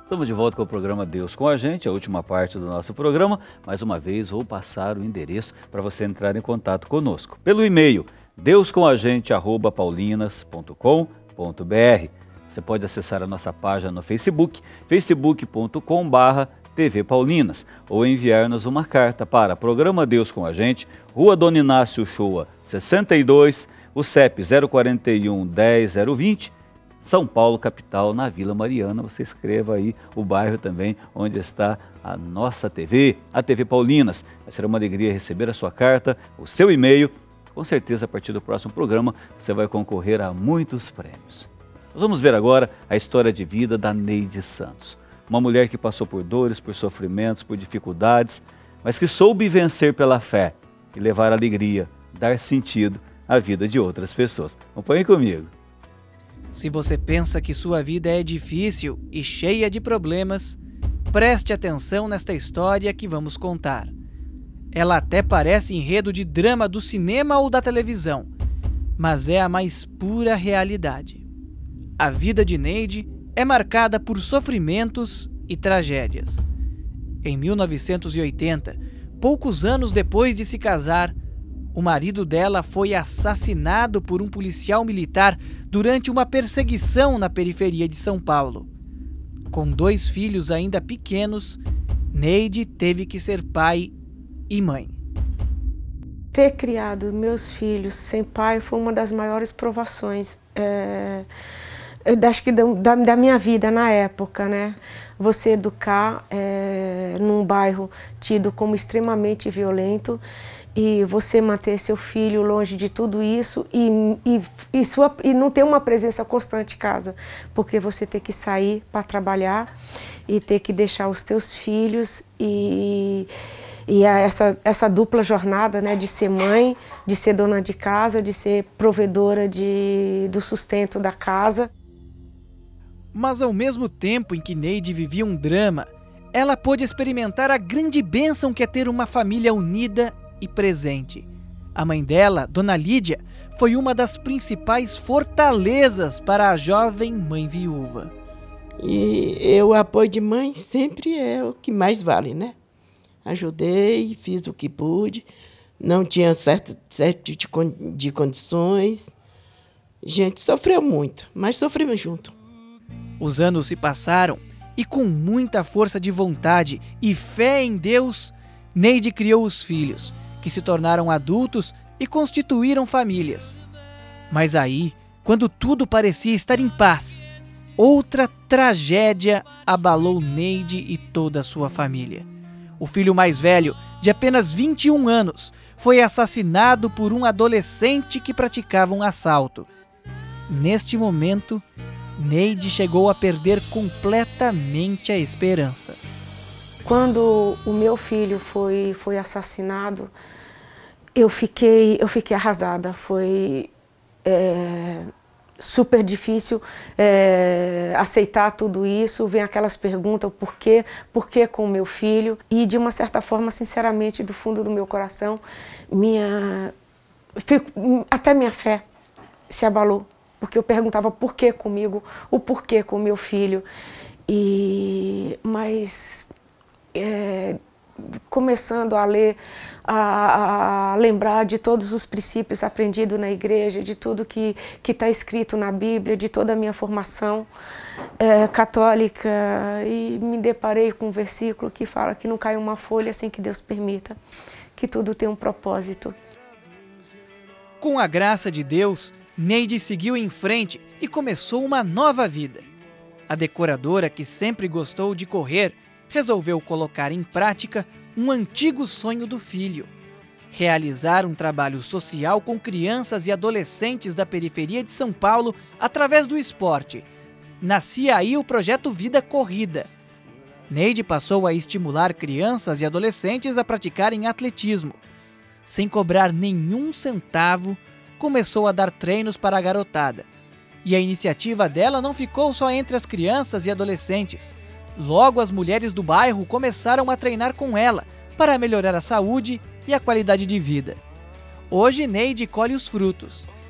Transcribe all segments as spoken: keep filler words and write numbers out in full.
Estamos de volta com o programa Deus com a Gente, a última parte do nosso programa. Mais uma vez, vou passar o endereço para você entrar em contato conosco. Pelo e-mail, deuscomagente arroba paulinas ponto com ponto br. Você pode acessar a nossa página no Facebook, facebook ponto com barra T V Paulinas, ou enviar-nos uma carta para Programa Deus com a Gente, Rua Dona Inácio Shoa, sessenta e dois, o C E P zero quatro um, dez zero vinte, São Paulo, capital, na Vila Mariana. Você escreva aí o bairro também onde está a nossa T V, a T V Paulinas. Vai ser uma alegria receber a sua carta, o seu e-mail. Com certeza, a partir do próximo programa, você vai concorrer a muitos prêmios. Nós vamos ver agora a história de vida da Neide Santos. Uma mulher que passou por dores, por sofrimentos, por dificuldades, mas que soube vencer pela fé e levar alegria, dar sentido à vida de outras pessoas. Acompanhe comigo. Se você pensa que sua vida é difícil e cheia de problemas, preste atenção nesta história que vamos contar. Ela até parece enredo de drama do cinema ou da televisão, mas é a mais pura realidade. A vida de Neide é marcada por sofrimentos e tragédias. Em mil novecentos e oitenta, poucos anos depois de se casar, o marido dela foi assassinado por um policial militar durante uma perseguição na periferia de São Paulo. Com dois filhos ainda pequenos, Neide teve que ser pai e mãe. Ter criado meus filhos sem pai foi uma das maiores provações, é, eu acho que da, da minha vida na época, né? Você educar é, num bairro tido como extremamente violento, e você manter seu filho longe de tudo isso e, e, e, sua, e não ter uma presença constante em casa, porque você tem que sair para trabalhar e ter que deixar os teus filhos e, e essa, essa dupla jornada, né, de ser mãe, de ser dona de casa, de ser provedora de, do sustento da casa. Mas ao mesmo tempo em que Neide vivia um drama, ela pôde experimentar a grande bênção que é ter uma família unida e presente. A mãe dela, Dona Lídia, foi uma das principais fortalezas para a jovem mãe viúva. E eu, o apoio de mãe sempre é o que mais vale, né? Ajudei, fiz o que pude, não tinha certo, certo de, de condições. A gente sofreu muito, mas sofremos junto. Os anos se passaram e com muita força de vontade e fé em Deus, Neide criou os filhos, que se tornaram adultos e constituíram famílias. Mas aí, quando tudo parecia estar em paz, outra tragédia abalou Neide e toda a sua família. O filho mais velho, de apenas vinte e um anos, foi assassinado por um adolescente que praticava um assalto. Neste momento, Neide chegou a perder completamente a esperança. Quando o meu filho foi, foi assassinado, eu fiquei, eu fiquei arrasada. Foi é, super difícil é, aceitar tudo isso. Vem aquelas perguntas, por quê? Por que com o meu filho? E de uma certa forma, sinceramente, do fundo do meu coração, minha, até minha fé se abalou. Porque eu perguntava por que comigo, o porquê com o meu filho. E, mas... É, começando a ler, a, a lembrar de todos os princípios aprendidos na igreja, de tudo que que está escrito na Bíblia, de toda a minha formação é, católica, e me deparei com um versículo que fala que não cai uma folha sem que Deus permita, que tudo tem um propósito. Com a graça de Deus, Neide seguiu em frente e começou uma nova vida. A decoradora, que sempre gostou de correr, resolveu colocar em prática um antigo sonho do filho: realizar um trabalho social com crianças e adolescentes da periferia de São Paulo através do esporte. Nascia aí o projeto Vida Corrida. Neide passou a estimular crianças e adolescentes a praticarem atletismo. Sem cobrar nenhum centavo, começou a dar treinos para a garotada. E a iniciativa dela não ficou só entre as crianças e adolescentes. Logo, as mulheres do bairro começaram a treinar com ela para melhorar a saúde e a qualidade de vida. Hoje, Neide colhe os frutos.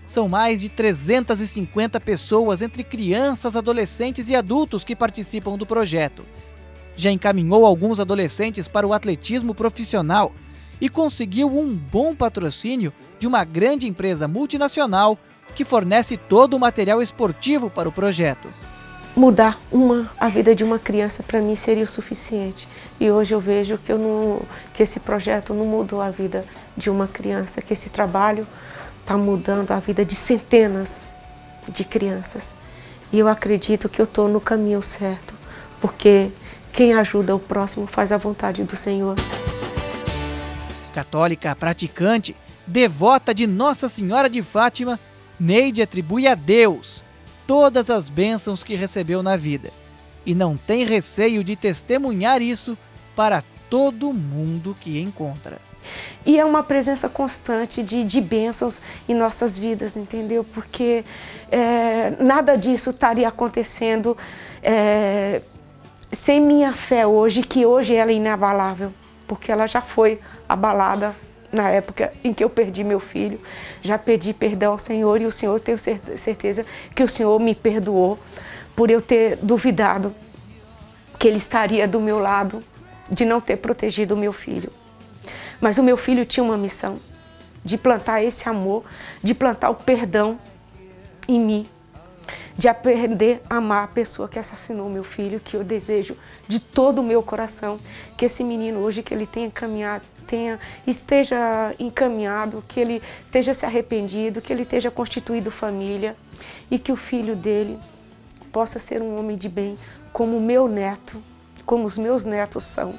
São mais de trezentas e cinquenta pessoas, entre crianças, adolescentes e adultos, que participam do projeto. Já encaminhou alguns adolescentes para o atletismo profissional e conseguiu um bom patrocínio de uma grande empresa multinacional que fornece todo o material esportivo para o projeto. Mudar uma, a vida de uma criança para mim seria o suficiente. E hoje eu vejo que, eu não, que esse projeto não mudou a vida de uma criança, que esse trabalho está mudando a vida de centenas de crianças. E eu acredito que eu estou no caminho certo, porque quem ajuda o próximo faz a vontade do Senhor. Católica praticante, devota de Nossa Senhora de Fátima, Neide atribui a Deus todas as bênçãos que recebeu na vida e não tem receio de testemunhar isso para todo mundo que encontra. E é uma presença constante de, de bênçãos em nossas vidas, entendeu? Porque é, nada disso estaria acontecendo é, sem minha fé hoje, que hoje ela é inabalável, porque ela já foi abalada na época em que eu perdi meu filho. Já pedi perdão ao Senhor e o Senhor, tenho certeza que o Senhor me perdoou por eu ter duvidado que Ele estaria do meu lado, de não ter protegido o meu filho. Mas o meu filho tinha uma missão, de plantar esse amor, de plantar o perdão em mim, de aprender a amar a pessoa que assassinou meu filho, que eu desejo de todo o meu coração que esse menino hoje, que ele tenha caminhado, tenha, esteja encaminhado, que ele esteja se arrependido, que ele esteja constituído família e que o filho dele possa ser um homem de bem, como o meu neto, como os meus netos são.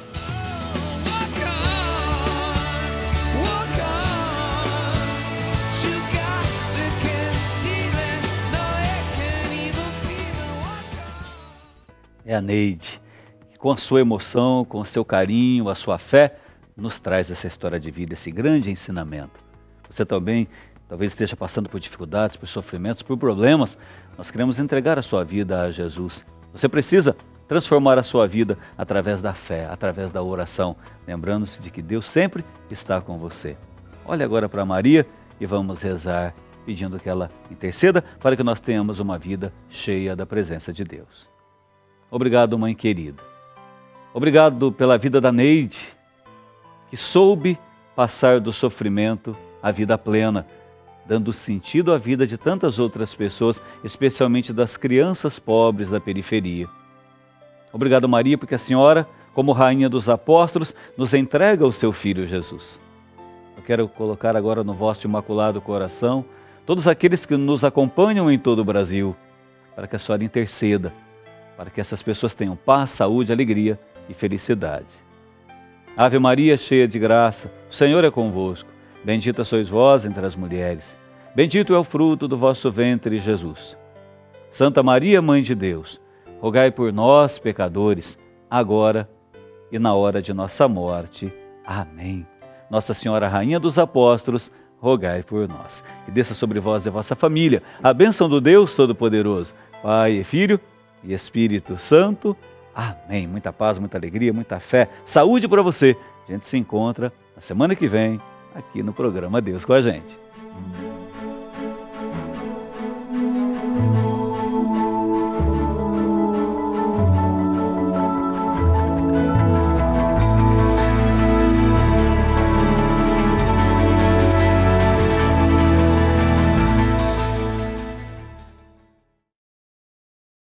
É a Neide, que com a sua emoção, com o seu carinho, a sua fé, nos traz essa história de vida, esse grande ensinamento. Você também talvez esteja passando por dificuldades, por sofrimentos, por problemas. Nós queremos entregar a sua vida a Jesus. Você precisa transformar a sua vida através da fé, através da oração, lembrando-se de que Deus sempre está com você. Olhe agora para Maria e vamos rezar, pedindo que ela interceda para que nós tenhamos uma vida cheia da presença de Deus. Obrigado, mãe querida. Obrigado pela vida da Neide, que soube passar do sofrimento à vida plena, dando sentido à vida de tantas outras pessoas, especialmente das crianças pobres da periferia. Obrigado, Maria, porque a senhora, como rainha dos apóstolos, nos entrega o seu filho Jesus. Eu quero colocar agora no vosso imaculado coração todos aqueles que nos acompanham em todo o Brasil, para que a senhora interceda, para que essas pessoas tenham paz, saúde, alegria e felicidade. Ave Maria, cheia de graça, o Senhor é convosco. Bendita sois vós entre as mulheres. Bendito é o fruto do vosso ventre, Jesus. Santa Maria, Mãe de Deus, rogai por nós, pecadores, agora e na hora de nossa morte. Amém. Nossa Senhora, Rainha dos Apóstolos, rogai por nós. Que desça sobre vós e a vossa família a bênção do Deus Todo-Poderoso, Pai e Filho e Espírito Santo. Amém. Muita paz, muita alegria, muita fé, saúde para você. A gente se encontra na semana que vem aqui no programa Deus com a Gente.